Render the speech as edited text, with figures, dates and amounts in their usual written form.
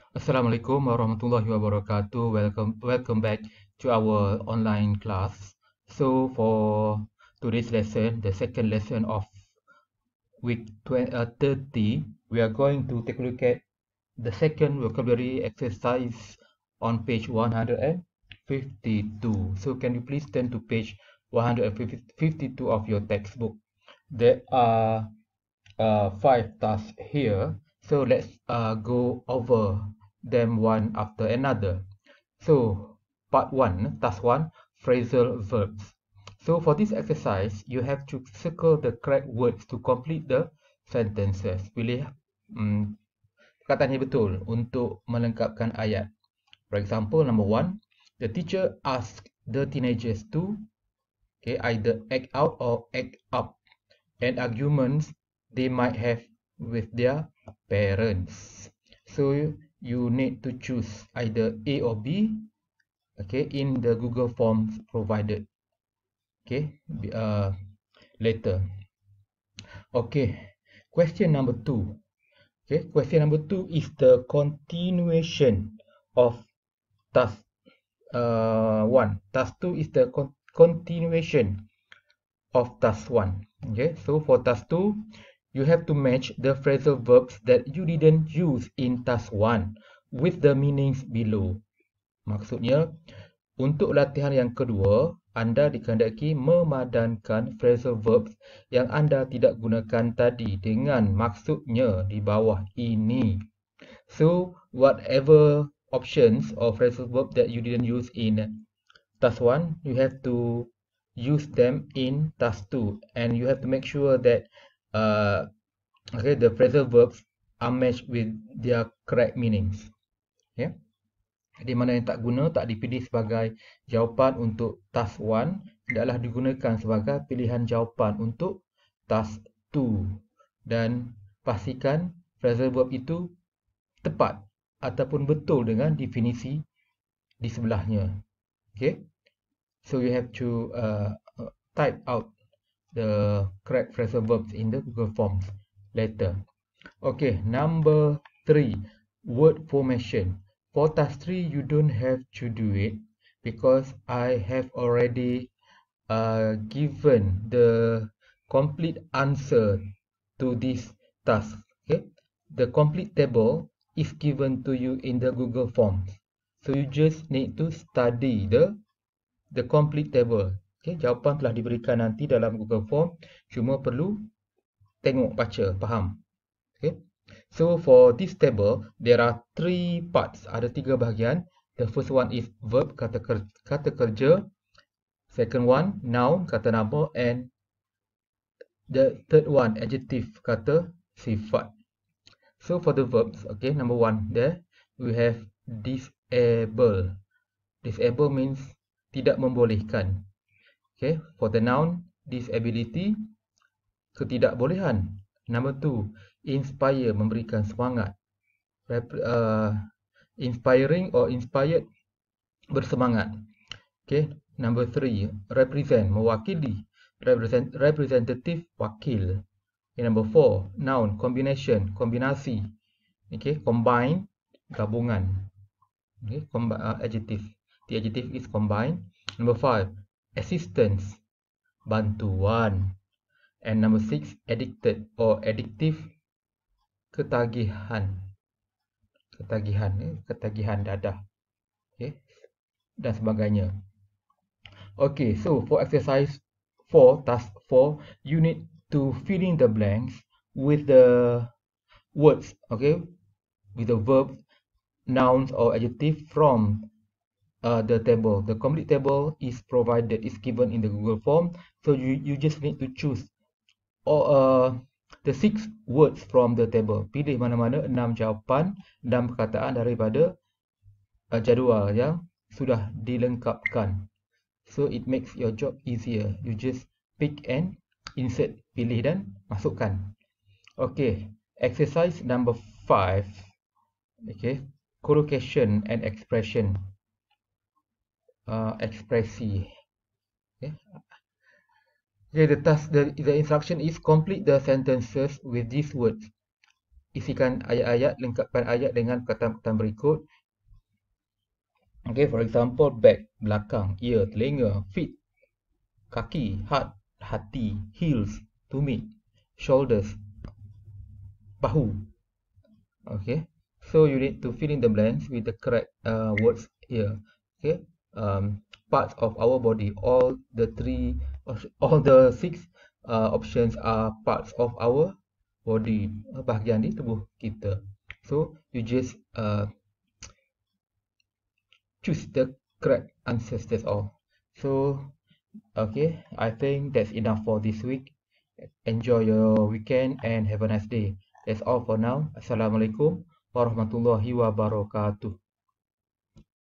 Assalamualaikum warahmatullahi wabarakatuh. Welcome back to our online class. So for today's lesson, the second lesson of week 30, we are going to take a look at the second vocabulary exercise on page 152. So can you please turn to page 152 of your textbook? There are five tasks here. So let's go over them one after another. So part 1, task 1, phrasal verbs. So for this exercise, you have to circle the correct words to complete the sentences. Pilih perkataan yang betul untuk melengkapkan ayat. For example, number 1, the teacher asked the teenagers to either act out or act up and arguments they might have with their parents. So you need to choose either A or B, in the Google Forms provided, later. Question number 2. Question number 2 is the continuation of task 1. Task 2 is the continuation of task 1. So for task 2, you have to match the phrasal verbs that you didn't use in task 1 with the meanings below. Maksudnya, untuk latihan yang kedua, anda dikehendaki memadankan phrasal verbs yang anda tidak gunakan tadi dengan maksudnya di bawah ini. So, whatever options or phrasal verb that you didn't use in task 1, you have to use them in task 2, and you have to make sure that the phrasal verbs are matched with their correct meanings. Jadi mana yang tak guna, tak dipilih sebagai jawapan untuk task 1, hendaklah digunakan sebagai pilihan jawapan untuk task 2. Dan pastikan phrasal verb itu tepat ataupun betul dengan definisi di sebelahnya. So you have to type out the correct phrasal verbs in the Google Forms later. Number 3, word formation. For task 3, you don't have to do it because I have already given the complete answer to this task. The complete table is given to you in the Google Forms. So you just need to study the complete table. Jawapan telah diberikan nanti dalam Google Form, cuma perlu tengok, baca, faham. So for this table, there are 3 parts. Ada 3 bahagian. The first one is verb, kata kerja. Second one, noun, kata nama. And the third one, adjective, kata sifat. So for the verbs, number 1, there we have disable. Disable means tidak membolehkan. For the noun, disability, ketidakbolehan. Number 2, inspire, memberikan semangat. Inspiring or inspired, bersemangat. Number 3, represent, mewakili. Representative, wakil. Number 4, noun, combination, kombinasi. Combine, gabungan. Adjective. The adjective is combine. Number 5, assistance, bantuan. And number 6, addicted or addictive, ketagihan. Ketagihan dadah. Dan sebagainya. So for exercise 4, task 4, you need to fill in the blanks with the words, with the verbs, nouns or adjective from the table. The complete table is provided, is given in the Google Form. So you just need to choose the 6 words from the table. Pilih mana-mana 6 jawapan dan perkataan daripada jadual yang sudah dilengkapkan. So it makes your job easier. You just pick and insert, pilih dan masukkan. Exercise number 5. Collocation and expression. Ekspresi. The instruction is complete the sentences with these words. isikan ayat-ayat, lengkapkan ayat dengan perkataan-perkataan berikut. Okay, for example, back, belakang, ear, telinga, feet, kaki, heart, hati, heels, tumit, shoulders, bahu. Okay, so you need to fill in the blanks with the correct words here. Okay, parts of our body, all the six options are parts of our body, bahagian di tubuh kita. So you just choose the correct answers, that's all. So okay, I think that's enough for this week. Enjoy your weekend and have a nice day. That's all for now. Assalamualaikum warahmatullahi wabarakatuh.